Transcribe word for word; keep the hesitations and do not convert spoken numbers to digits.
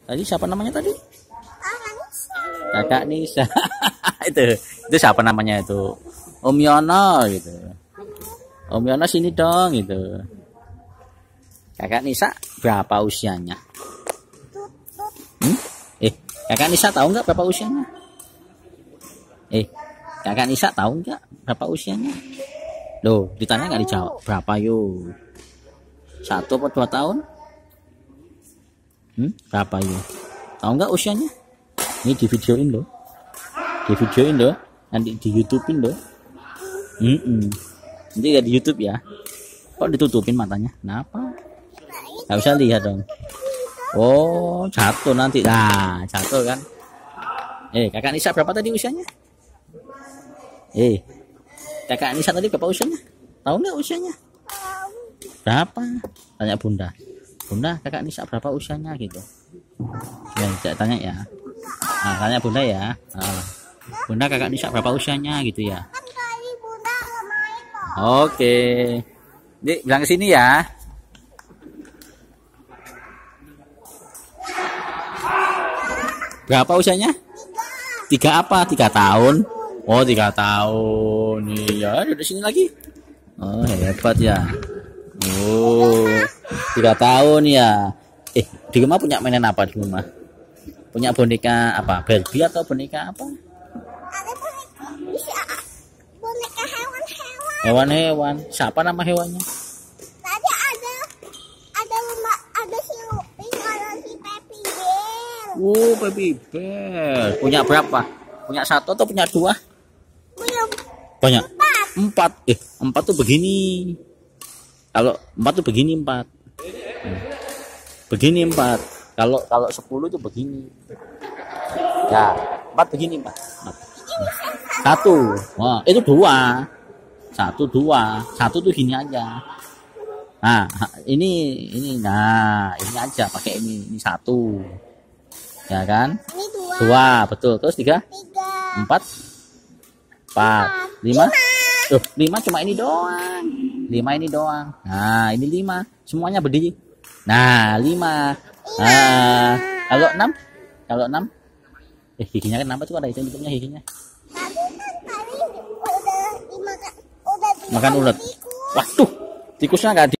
Tadi siapa namanya tadi? Kakak Nisa. itu itu siapa namanya itu? Om Yono gitu. Om Yono sini dong gitu. Kakak Nisa berapa usianya? Hmm? Eh, Kakak Nisa tahu nggak berapa usianya? Eh, Kakak Nisa tahu nggak berapa usianya? Loh, ditanya nggak dijawab. Berapa yuk? Satu atau dua tahun? Hmm? Berapa yuk? Tahu nggak usianya? Ini di videoin loh. Di videoin loh. Nanti di YouTubein loh. Mm -mm. Nanti ya di YouTube ya. Kok ditutupin matanya? Kenapa? Gak usah lihat dong. Oh, jatuh nanti. Nah, jatuh kan. Eh, Kakak Nisa berapa tadi usianya? Eh, Kakak Nisa tadi berapa usianya? Tahu nggak usianya? Berapa? Tanya Bunda. Bunda, Kakak Nisa berapa usianya gitu? Ya, saya tanya ya. Nah, tanya Bunda ya. Nah, Bunda, Kakak Nisa berapa usianya gitu ya? Oke. Dik, bilang ke sini ya. Berapa usianya? Tiga apa? Tiga tahun? Oh, tiga tahun. Iya, di sini lagi. Oh, hebat ya. Oh, tiga tahun ya. Eh, di rumah punya mainan apa di rumah? Punya boneka apa? Barbie atau boneka apa? Ada boneka, bisa boneka hewan-hewan. Hewan-hewan. Siapa nama hewannya? Tadi ada ada rumah, ada si Lupin, ada si Peppy Bear. Oh, Peppy Bear. Punya berapa? Punya satu atau punya dua? Punya Banyak. empat. Empat. Eh, empat tuh begini. Kalau empat tuh begini empat. Begini empat. Kalau kalau sepuluh itu begini. Ya, empat begini empat. empat. Satu. Wah, itu dua. Satu dua. Satu tuh gini aja. Nah, ini ini nah ini aja pakai ini ini satu. Ya kan? Ini dua. Dua, betul. Terus tiga? Tiga. Empat. Empat. Lima? Tuh, lima cuma ini doang. Lima ini doang. Nah, ini lima. Semuanya berdiri. Nah, lima. Nah, kalau enam? Kalau enam? Eh, giginya kan kenapa tuh ada hitam-hitamnya giginya? Tadi kan tadi udah dimakan, udah Makan ulat. tikus. Waduh, tikusnya nggak di